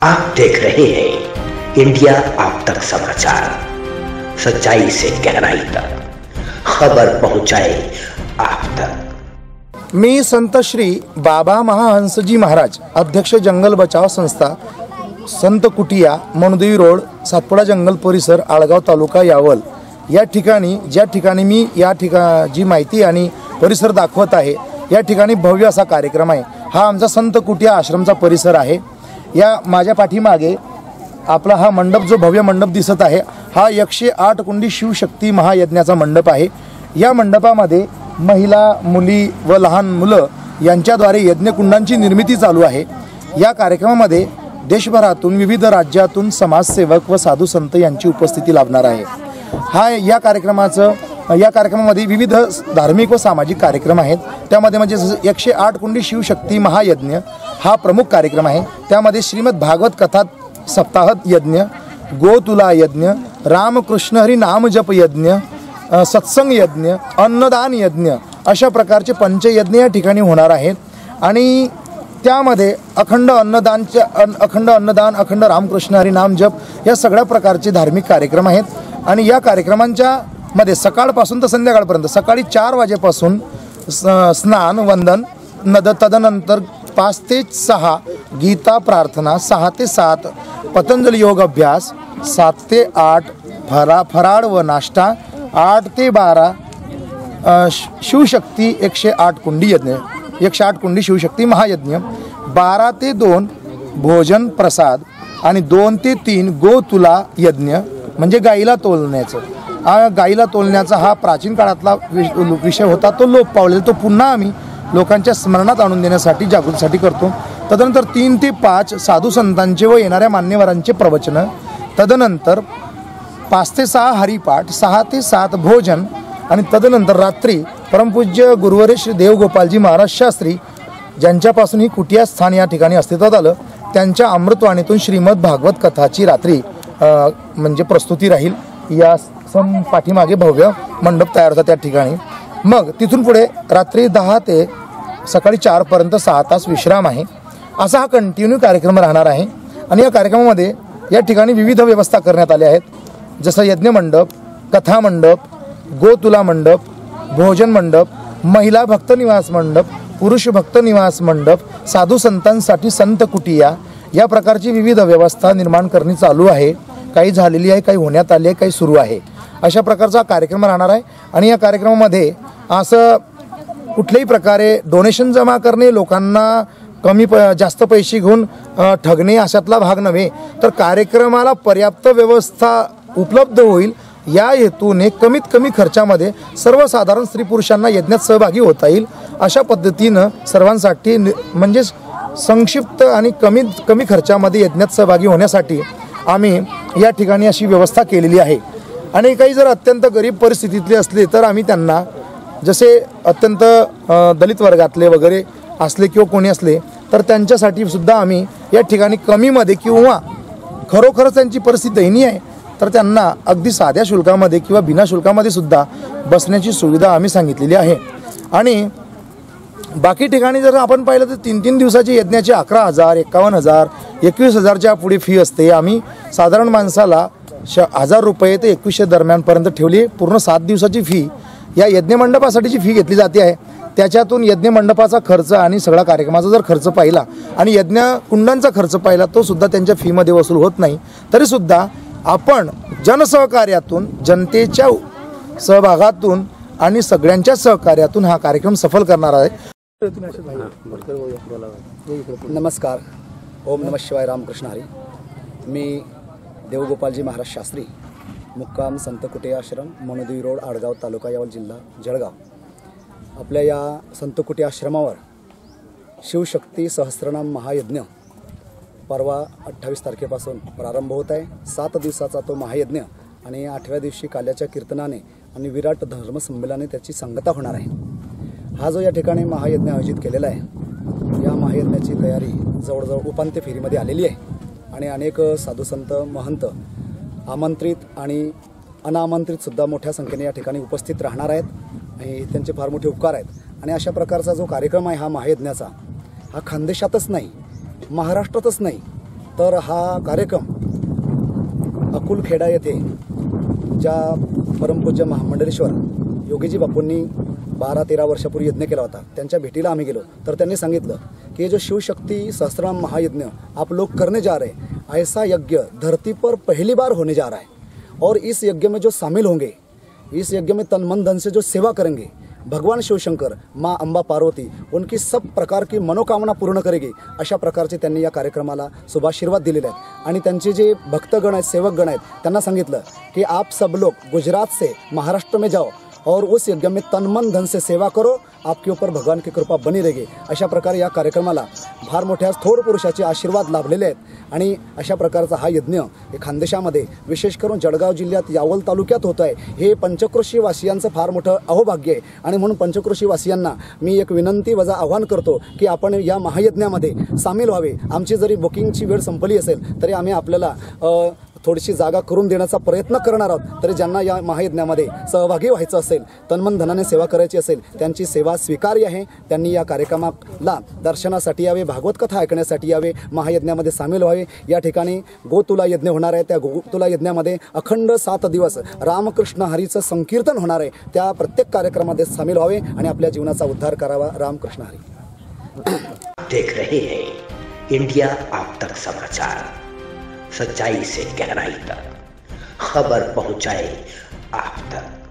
आप देख रहे हैं इंडिया आप तक समाचार, सच्चाई से गहराई तक खबर पहुंचाए आप तक। मी संत श्री बाबा महाहंसजी महाराज, अध्यक्ष जंगल बचाव संस्था, संत कुटिया, मणदेवी रोड, सातपुडा जंगल परिसर, आळगाव तालुका, यावल या ठिकाणी ज्या ठिकाणी मी जी माहिती आणि परिसर दाखवत आहे, या ठिकाणी भव्य असा कार्यक्रम आहे। हा आमचा संत कुटिया आश्रमचा परिसर आहे। या माझ्या पाठीमागे आपला हा मंडप, जो भव्य मंडप दिसत आहे, हा 108 कुंडी शिवशक्ती महायज्ञाचा मंडप आहे। या मंडपामध्ये महिला, मुली व लहान मुलं यांच्याद्वारे यज्ञकुंडांची निर्मिती चालू आहे। या कार्यक्रमामध्ये देशभरातून, विविध राज्यातून समाजसेवक व साधू संत यांची उपस्थिती लाभणार आहे। या कार्यक्रमामध्ये विविध धार्मिक व सामाजिक कार्यक्रम आहेत। त्यामध्ये म्हणजे 108 कुंडी शिवशक्ती महायज्ञ हा प्रमुख कार्यक्रम आहे। त्यामध्ये श्रीमद भागवत कथा सप्ताह यज्ञ, गोतुला यज्ञ, रामकृष्ण हरी नाम जप यज्ञ, सत्संग यज्ञ, अन्नदान यज्ञ अशा प्रकारचे पंचयज्ञ या ठिकाणी होणार आहेत। आणि त्यामध्ये अखंड अन्नदान, अखंड रामकृष्ण हरी नाम जप या सगळ्या प्रकारचे धार्मिक कार्यक्रम आहेत। आणि या कार्यक्रमांच्या मध्ये सकाळपासून तर संध्याकाळपर्यंत, सकाळी 4 वाजेपासून स्नान वंदन, तदनंतर 5 ते 6 गीता प्रार्थना, 6 ते 7 पतंजली योग अभ्यास, 7 ते 8 फराळ व नाश्ता, 8 ते 12 शिवशक्ती 108 कुंडी यज्ञ, 108 कुंडी शिवशक्ती महायज्ञ, 12 ते 2 भोजन प्रसाद आणि 2 ते 3 गोतुला यज्ञ म्हणजे गाईला तोलण्याचं। गाईला तोलण्याचा हा प्राचीन काळातला विषय होता, तो लोप पावलेला, तो पुन्हा आम्ही लोकांच्या स्मरणात आणून देण्यासाठी, जागृतीसाठी करतो। तदनंतर 3 ते 5 साधू संतांचे व येणाऱ्या मान्यवरांचे प्रवचन, तदनंतर 5 ते 6 हरिपाठ, 6 ते 7 भोजन आणि तदनंतर रात्री परमपूज्य गुरुवर्य श्री देवगोपालजी महाराज शास्त्री, ज्यांच्यापासून ही कुटिया स्थान या ठिकाणी अस्तित्वात आलं, त्यांच्या अमृतवाणीतून श्रीमद भागवत कथाची रात्री म्हणजे प्रस्तुती राहील। या पाठीमागे भव्य मंडप तयार होता त्या ठिकाणी। मग तिथून पुढे रात्री 10 ते सकाळी 4 पर्यंत 6 तास विश्राम आहे। असा हा कंटिन्यू कार्यक्रम राहणार आहे। आणि या कार्यक्रमामध्ये या ठिकाणी विविध व्यवस्था करण्यात आल्या आहेत, जसं यज्ञ मंडप, कथा मंडप, गोतुला मंडप, भोजन मंडप, महिला भक्त निवास मंडप, पुरुष भक्त निवास मंडप, साधू संतांसाठी संत कुटिया या प्रकारची विविध व्यवस्था निर्माण करणे चालू आहे। काही झालेली आहे, काही होण्यात आली आहे, काही सुरू आहे। अशा प्रकारचा कार्यक्रम राहणार आहे। आणि या कार्यक्रमामध्ये असं कुठल्याही प्रकारे डोनेशन जमा करणे, लोकांना जास्त पैसे घेऊन ठगणे अशातला भाग नव्हे, तर कार्यक्रमाला पर्याप्त व्यवस्था उपलब्ध होईल या हेतूने कमीत कमी खर्चामध्ये सर्वसाधारण स्त्री पुरुषांना यज्ञात सहभागी होता येईल अशा पद्धतीनं सर्वांसाठी म्हणजे संक्षिप्त आणि कमीत कमी खर्चामध्ये यज्ञात सहभागी होण्यासाठी आम्ही या ठिकाणी अशी व्यवस्था केलेली आहे। आणि काही जर अत्यंत गरीब परिस्थितीतले असले तर आम्ही त्यांना, जसे अत्यंत दलित वर्गातले वगैरे असले किंवा कोणी असले तर त्यांच्यासाठी सुद्धा आम्ही या ठिकाणी कमीमध्ये किंवा खरोखरच त्यांची परिस्थिती दयनीय आहे तर त्यांना अगदी साध्या शुल्कामध्ये किंवा बिना शुल्कामध्ये सुद्धा बसण्याची सुविधा आम्ही सांगितलेली आहे। आणि बाकी ठिकाणी जर आपण पाहिलं तर 3-3 दिवसाची यज्ञाची 11,000, 51,000, 21,000च्या पुढे फी असते। आम्ही साधारण माणसाला 1,000 रुपये ते 2,100 दरम्यानपर्यंत ठेवली। पूर्ण 7 दिवसाची फी या यज्ञ मंडपासाठीची फी घेतली जाते आहे। त्याच्यातून यज्ञ मंडपाचा खर्च आणि सगळा कार्यक्रमाचा जर खर्च पाहिला आणि यज्ञ कुंडांचा खर्च पाहिला तो सुद्धा त्यांच्या फीमध्ये वसूल होत नाही। तरीसुद्धा आपण जनसहकार्यातून, जनतेच्या सहभागातून आणि सगळ्यांच्या सहकार्यातून हा कार्यक्रम सफल करणार आहे। नमस्कार, ओम नमः शिवाय, रामकृष्ण हरी। मी देवगोपालजी महाराज शास्त्री, मुक्काम संत कुटिया आश्रम, मणदेवी रोड, आळगाव तालुका, यावल जिल्हा जळगाव। आपल्या या संत कुटिया आश्रमावर शिवशक्ती सहस्त्रनाम महायज्ञ परवा 28 तारखेपासून प्रारंभ होत आहे। 7 दिवसाचा तो महायज्ञ आणि 8व्या दिवशी काल्याच्या कीर्तनाने आणि विराट धर्मसंमेलनाने त्याची सांगता होणार आहे। हा जो या ठिकाणी महायज्ञ आयोजित केलेला आहे, या महायज्ञाची तयारी जवळजवळ उपांत्य फेरीमध्ये आलेली आहे। आणि अनेक साधू संत, महंत, आमंत्रित आणि अनामंत्रित सुद्धा मोठ्या संख्येने या ठिकाणी उपस्थित राहणार आहेत आणि त्यांचे फार मोठे उपकार आहेत। आणि अशा प्रकारचा जो कार्यक्रम आहे हा महायज्ञाचा, हा खानदेशातच नाही, महाराष्ट्रातच नाही तर हा कार्यक्रम अकुलखेडा येथे ज्या परमपूज्य महामंडलेश्वर योगीजी बापूंनी 12-13 वर्षापूर्वी यज्ञ केला होता, त्यांच्या भेटीला आम्ही गेलो तर त्यांनी सांगितलं कि जो शिव शक्ति सहस्त्रनाम महायज्ञ आप लोग करने जा रहे हैं, ऐसा यज्ञ धरती पर पहली बार होने जा रहा है। और इस यज्ञ में जो शामिल होंगे, इस यज्ञ में तन मन धन से जो सेवा करेंगे, भगवान शिवशंकर, माँ अंबा पार्वती उनकी सब प्रकार की मनोकामना पूर्ण करेगी, अशा प्रकारचे त्यांनी या कार्यक्रमाला शुभाशीर्वाद दिलेले आहेत। आणि त्यांचे जे भक्तगण आहेत, सेवकगण आहेत, त्यांना सांगितलं की आप सब लोग गुजरात से महाराष्ट्र में जाओ और उस यज्ञ में तन मन धन से सेवा करो, आपके ऊपर भगवान की कृपा बनी रहेगी। अशा प्रकारे या कार्यक्रमाला फार मोठ्या थोर पुरुषाचे आशीर्वाद लाभलेले आहेत। आणि अशा प्रकारचा हा यज्ञ खानदेशामध्ये विशेष करून जळगाव जिल्ह्यात यावल तालुक्यात होत आहे, हे पंचक्रोशी वासियांचं फार मोठं अहोभाग्य आहे। आणि म्हणून पंचक्रोशी वासियांना मी एक विनंती वजा आव्हान करतो की आपण या महायज्ञामध्ये सामील व्हावे। आमची जरी बुकिंगची वेळ संपली असेल तरी आम्ही आपल्याला थोडीशी जागा करून देण्याचा प्रयत्न करणार आहोत। तरी ज्यांना या महायज्ञामध्ये सहभागी व्हायचं असेल, तनमन धनाने सेवा करायची असेल, त्यांची सेवा स्वीकार्य आहे। त्यांनी या कार्यक्रमाला दर्शनासाठी यावे, भागवत कथा ऐकण्यासाठी यावे, महायज्ञामध्ये सामील व्हावे। या ठिकाणी गोतुला यज्ञ होणार आहे, त्या गोतुला यज्ञामध्ये अखंड 7 दिवस रामकृष्ण हरीचं संकीर्तन होणार आहे। त्या प्रत्येक कार्यक्रमामध्ये सामील व्हावे आणि आपल्या जीवनाचा उद्धार करावा। रामकृष्ण हरी। देख रहे हैं इंडिया आप तक समाचार, सच्चाई से गहराई तक, खबर पहुंचाए आप तक।